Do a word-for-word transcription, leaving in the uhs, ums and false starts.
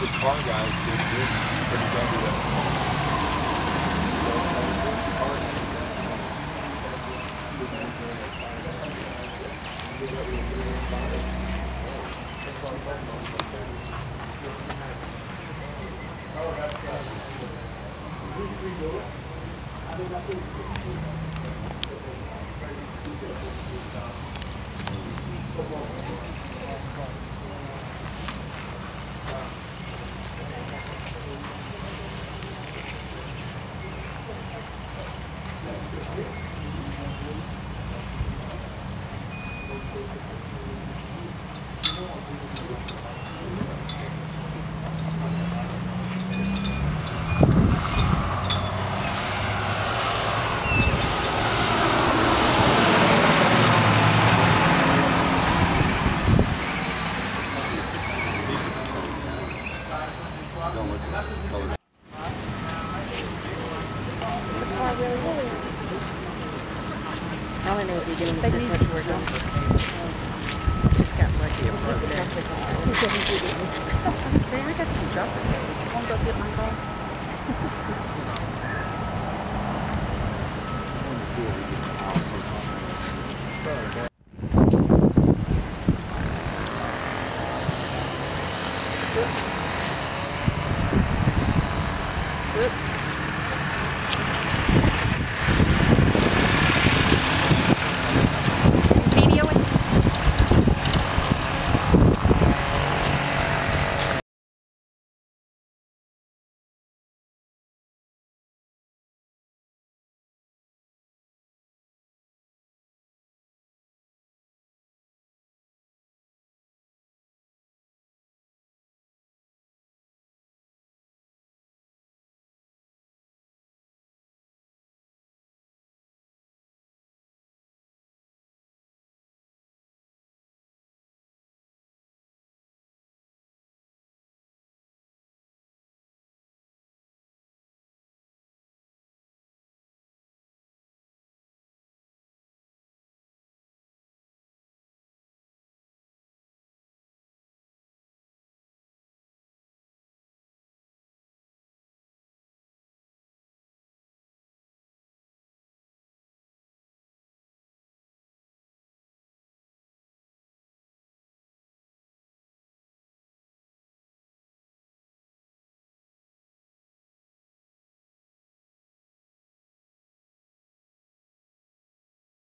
the car guys did this pretty good with it. I don't know if you're getting the Christmas work on. Just got lucky. I'm saying I got some chocolate. Did you want to go get my car? Oops. Oops.